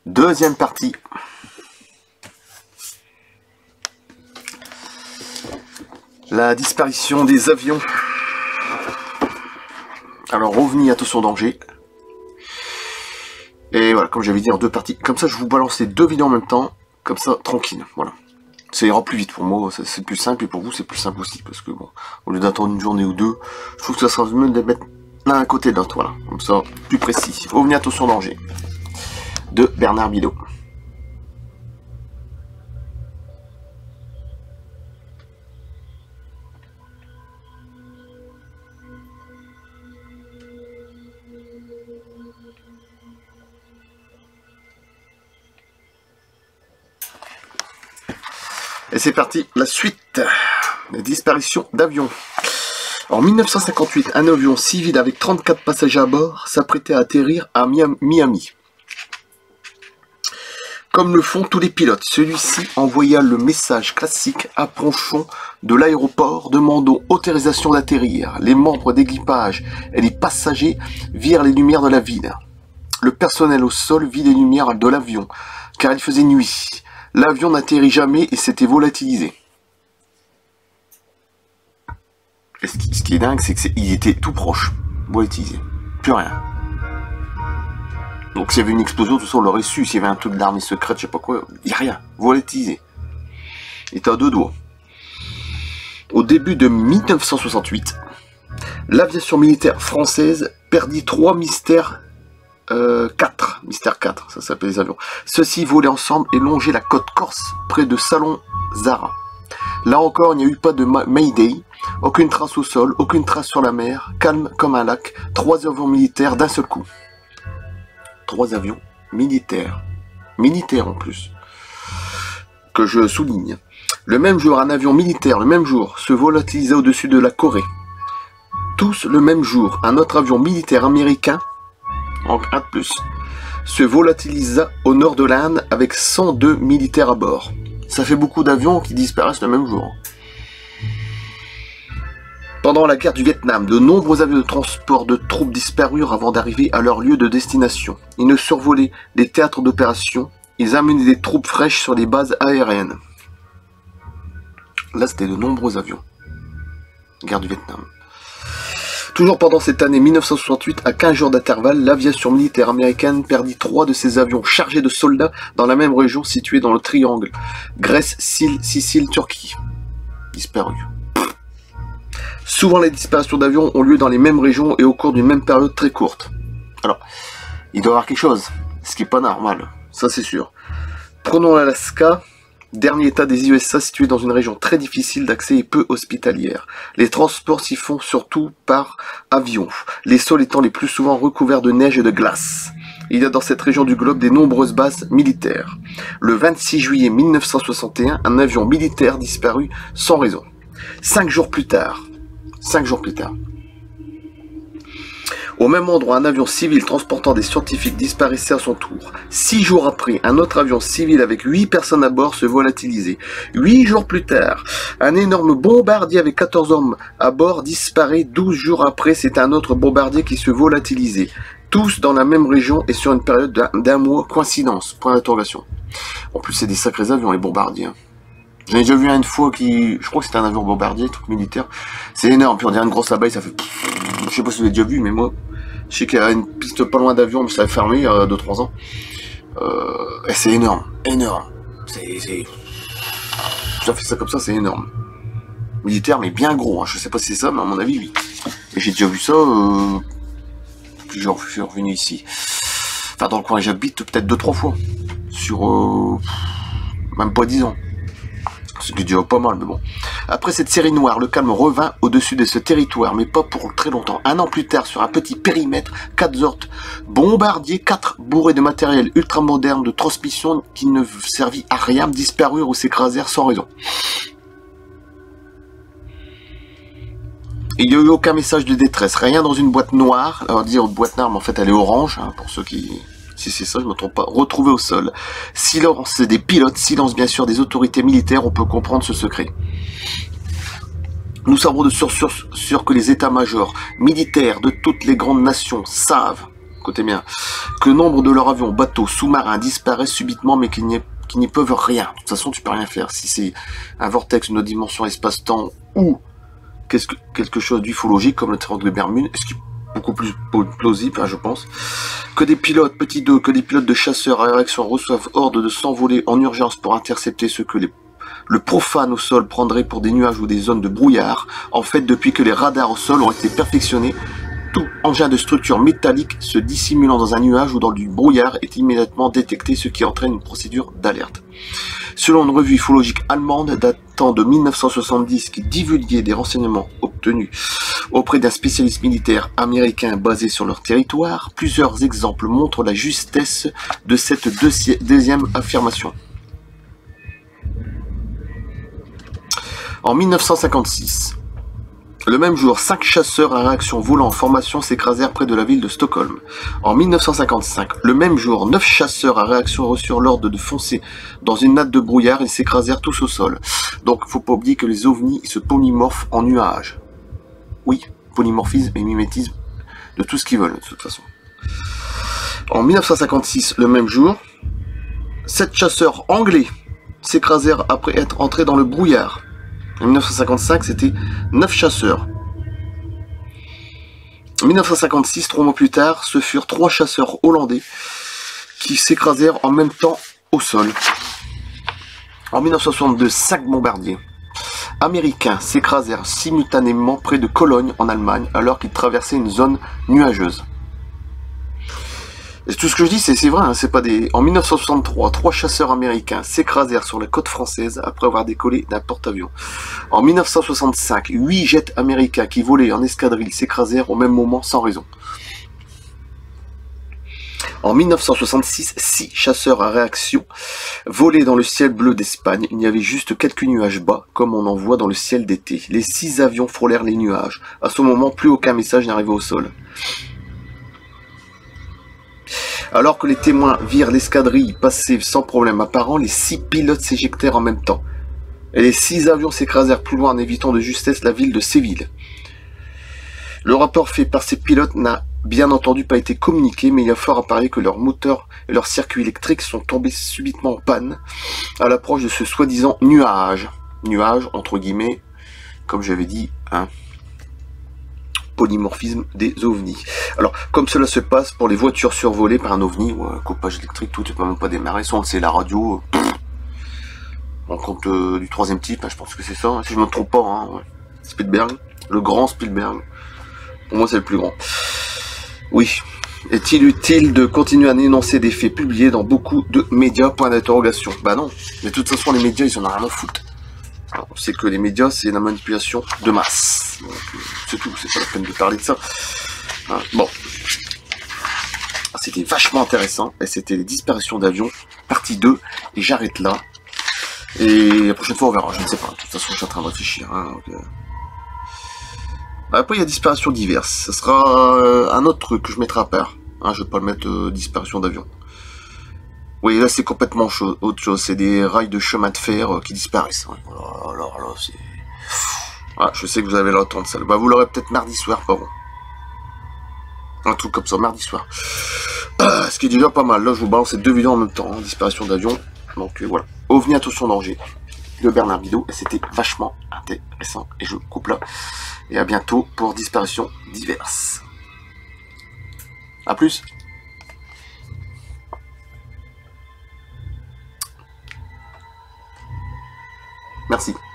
Deuxième partie. La disparition des avions. Alors, OVNI, attention danger. Et voilà, comme j'avais dit en deux parties. Comme ça, je vous balance les deux vidéos en même temps. Comme ça, tranquille. Voilà. Ça ira plus vite pour moi. C'est plus simple. Et pour vous, c'est plus simple aussi. Parce que bon, au lieu d'attendre une journée ou deux, je trouve que ça sera mieux de les mettre l'un à côté de l'autre. Voilà. Comme ça, plus précis. OVNI, attention danger. De Bernard Bidot. Et c'est parti, la suite, la disparition d'avions. En 1958, un avion civil avec 34 passagers à bord s'apprêtait à atterrir à Miami. Comme le font tous les pilotes, celui-ci envoya le message classique approchons de l'aéroport demandant autorisation d'atterrir. Les membres d'équipage et les passagers virent les lumières de la ville. Le personnel au sol vit les lumières de l'avion, car il faisait nuit. L'avion n'atterrit jamais et s'était volatilisé. Et ce qui est dingue, c'est qu'il était tout proche, volatilisé. Plus rien. Donc s'il y avait une explosion, tout ça on l'aurait su. S'il y avait un truc d'armée secrète, je sais pas quoi, il n'y a rien. Volatilisé. Il était à deux doigts. Au début de 1968, l'aviation militaire française perdit 3 mystères 4, Mystère 4, ça s'appelle les avions. Ceux-ci volaient ensemble et longeaient la côte corse, près de Salon-Zara. Là encore, il n'y a eu pas de Mayday, aucune trace au sol, aucune trace sur la mer, calme comme un lac, 3 avions militaires d'un seul coup. 3 avions militaires. Militaires en plus. Que je souligne. Le même jour, un avion militaire, le même jour, se volatilisa au-dessus de la Corée. Tous le même jour, un autre avion militaire américain, en un de plus, se volatilisa au nord de l'Inde avec 102 militaires à bord. Ça fait beaucoup d'avions qui disparaissent le même jour. Pendant la guerre du Vietnam, de nombreux avions de transport de troupes disparurent avant d'arriver à leur lieu de destination. Ils ne survolaient des théâtres d'opération, ils amenaient des troupes fraîches sur les bases aériennes. Là, c'était de nombreux avions. Guerre du Vietnam. Toujours pendant cette année 1968, à 15 jours d'intervalle, l'aviation militaire américaine perdit 3 de ses avions chargés de soldats dans la même région située dans le triangle Grèce, Sicile, Turquie. Disparu. Souvent, les disparitions d'avions ont lieu dans les mêmes régions et au cours d'une même période très courte. Alors, il doit y avoir quelque chose, ce qui n'est pas normal, ça c'est sûr. Prenons l'Alaska. Dernier état des USA situé dans une région très difficile d'accès et peu hospitalière. Les transports s'y font surtout par avion, les sols étant les plus souvent recouverts de neige et de glace. Il y a dans cette région du globe de nombreuses bases militaires. Le 26 juillet 1961, un avion militaire disparut sans raison. 5 jours plus tard, au même endroit, un avion civil transportant des scientifiques disparaissait à son tour. 6 jours après, un autre avion civil avec 8 personnes à bord se volatilisait. 8 jours plus tard, un énorme bombardier avec 14 hommes à bord disparaît. 12 jours après, c'est un autre bombardier qui se volatilisait. Tous dans la même région et sur une période d'un mois. Coïncidence, point d'interrogation. En plus, c'est des sacrés avions, les bombardiers. J'en ai déjà vu un une fois qui... Je crois que c'était un avion bombardier, truc militaire. C'est énorme, puis on dirait une grosse abeille, ça fait... Je sais pas si vous avez déjà vu, mais moi... Je sais qu'il y a une piste pas loin d'avion, mais ça a fermé il y a 2-3 ans. Et c'est énorme, énorme. Ça fait ça comme ça, c'est énorme. Militaire, mais bien gros, hein. Je sais pas si c'est ça, mais à mon avis, oui. Et j'ai déjà vu ça, puis je suis revenu ici. Enfin, dans le coin où j'habite, peut-être 2-3 fois. Sur... même pas 10 ans. C'est déjà pas mal, mais bon. Après cette série noire, le calme revint au-dessus de ce territoire, mais pas pour très longtemps. Un an plus tard, sur un petit périmètre, 4 autres bombardiers, 4 bourrés de matériel ultramoderne de transmission qui ne servit à rien, disparurent ou s'écrasèrent sans raison. Il n'y a eu aucun message de détresse, rien dans une boîte noire. Alors dire boîte noire, mais en fait elle est orange, hein, pour ceux qui... Si c'est ça, je ne me trompe pas. Retrouvé au sol. Silence des pilotes, silence bien sûr des autorités militaires, on peut comprendre ce secret. Nous savons de sûr que les états-majors militaires de toutes les grandes nations savent écoutez bien, que nombre de leurs avions, bateaux, sous-marins disparaissent subitement, mais qu'ils n'y peuvent rien. De toute façon, tu peux rien faire. Si c'est un vortex, une autre dimension, espace-temps, ou quelque chose d'ufologique, comme le triangle de Bermude, ce qui est beaucoup plus plausible, hein, je pense, que des pilotes, petit 2, que des pilotes de chasseurs à réaction reçoivent ordre de s'envoler en urgence pour intercepter ce que le profane au sol prendrait pour des nuages ou des zones de brouillard. En fait, depuis que les radars au sol ont été perfectionnés, tout engin de structure métallique se dissimulant dans un nuage ou dans du brouillard est immédiatement détecté, ce qui entraîne une procédure d'alerte. Selon une revue ufologique allemande datant de 1970 qui divulguait des renseignements obtenus auprès d'un spécialiste militaire américain basé sur leur territoire, plusieurs exemples montrent la justesse de cette deuxième affirmation. En 1956, le même jour, 5 chasseurs à réaction volant en formation s'écrasèrent près de la ville de Stockholm. En 1955, le même jour, 9 chasseurs à réaction reçurent l'ordre de foncer dans une natte de brouillard et s'écrasèrent tous au sol. Donc, faut pas oublier que les ovnis se polymorphent en nuages. Oui, polymorphisme et mimétisme de tout ce qu'ils veulent, de toute façon. En 1956, le même jour, 7 chasseurs anglais s'écrasèrent après être entrés dans le brouillard. En 1955, c'était 9 chasseurs. En 1956, 3 mois plus tard, ce furent 3 chasseurs hollandais qui s'écrasèrent en même temps au sol. En 1962, 5 bombardiers américains s'écrasèrent simultanément près de Cologne, en Allemagne, alors qu'ils traversaient une zone nuageuse. Et tout ce que je dis, c'est vrai, hein, c'est pas des... En 1963, 3 chasseurs américains s'écrasèrent sur la côte française après avoir décollé d'un porte-avions. En 1965, 8 jets américains qui volaient en escadrille s'écrasèrent au même moment sans raison. En 1966, 6 chasseurs à réaction volaient dans le ciel bleu d'Espagne. Il y avait juste quelques nuages bas, comme on en voit dans le ciel d'été. Les 6 avions frôlèrent les nuages. À ce moment, plus aucun message n'arrivait au sol. Alors que les témoins virent l'escadrille passer sans problème apparent, les 6 pilotes s'éjectèrent en même temps. Et les 6 avions s'écrasèrent plus loin en évitant de justesse la ville de Séville. Le rapport fait par ces pilotes n'a bien entendu pas été communiqué, mais il y a fort à parier que leurs moteurs et leurs circuits électriques sont tombés subitement en panne à l'approche de ce soi-disant nuage. Nuage, entre guillemets, comme j'avais dit, hein. Polymorphisme des ovnis. Alors, comme cela se passe pour les voitures survolées par un ovni, ou un coupage électrique, tout, tu peux même pas démarrer, soit c'est la radio, on compte du 3e type, hein, je pense que c'est ça, hein, si je me trompe pas, hein, ouais. Spielberg, le grand Spielberg, pour moi c'est le plus grand. Oui, est-il utile de continuer à énoncer des faits publiés dans beaucoup de médias, point d'interrogation? Bah non, mais de toute façon les médias ils en ont rien à foutre. Alors, on sait que les médias, c'est la manipulation de masse. C'est tout, c'est pas la peine de parler de ça. Hein, bon. C'était vachement intéressant. Et c'était les disparitions d'avions, partie 2. Et j'arrête là. Et la prochaine fois, on verra. Je ne sais pas. De toute façon, je suis en train de réfléchir. Hein, donc, Après, il y a disparitions diverses. Ce sera un autre truc que je mettrai à part. Hein, je ne vais pas le mettre disparition d'avions. Oui, là c'est complètement autre chose, c'est des rails de chemin de fer qui disparaissent. Alors là, c'est... Ah, je sais que vous avez l'attente, ça. Bah, vous l'aurez peut-être mardi soir, pas bon. Un truc comme ça, mardi soir. Ce qui est déjà pas mal. Là, je vous balance ces 2 vidéos en même temps, hein, disparition d'avion. Donc voilà. OVNI, attention danger, de Bernard Bidot. Et c'était vachement intéressant. Et je coupe là. Et à bientôt pour disparitions diverses. A plus. Merci.